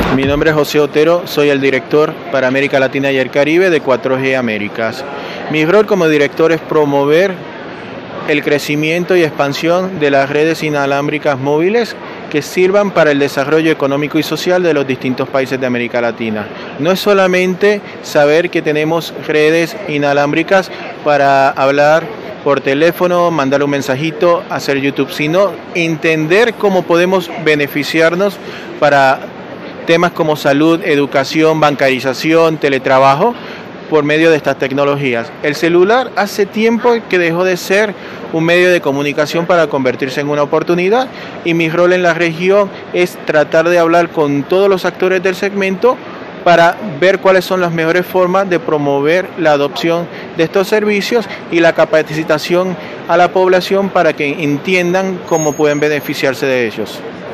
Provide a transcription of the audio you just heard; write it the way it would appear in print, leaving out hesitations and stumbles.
Mi nombre es José Otero, soy el director para América Latina y el Caribe de 4G Américas. Mi rol como director es promover el crecimiento y expansión de las redes inalámbricas móviles que sirvan para el desarrollo económico y social de los distintos países de América Latina. No es solamente saber que tenemos redes inalámbricas para hablar por teléfono, mandar un mensajito, hacer YouTube, sino entender cómo podemos beneficiarnos para temas como salud, educación, bancarización, teletrabajo, por medio de estas tecnologías. El celular hace tiempo que dejó de ser un medio de comunicación para convertirse en una oportunidad, y mi rol en la región es tratar de hablar con todos los actores del segmento para ver cuáles son las mejores formas de promover la adopción de estos servicios y la capacitación a la población para que entiendan cómo pueden beneficiarse de ellos.